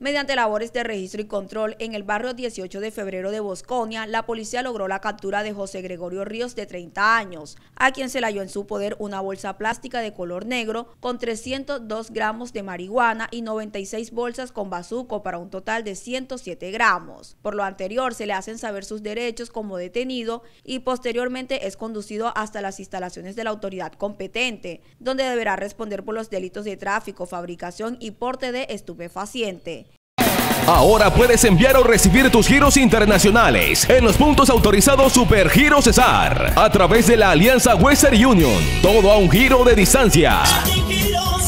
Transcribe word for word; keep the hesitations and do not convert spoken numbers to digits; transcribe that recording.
Mediante labores de registro y control en el barrio dieciocho de febrero de Bosconia, la policía logró la captura de José Gregorio Ríos, de treinta años, a quien se le halló en su poder una bolsa plástica de color negro con trescientos dos gramos de marihuana y noventa y seis bolsas con bazuco para un total de ciento siete gramos. Por lo anterior, se le hacen saber sus derechos como detenido y posteriormente es conducido hasta las instalaciones de la autoridad competente, donde deberá responder por los delitos de tráfico, fabricación y porte de estupefaciente. Ahora puedes enviar o recibir tus giros internacionales en los puntos autorizados Supergiro Cesar a través de la alianza Western Union. Todo a un giro de distancia.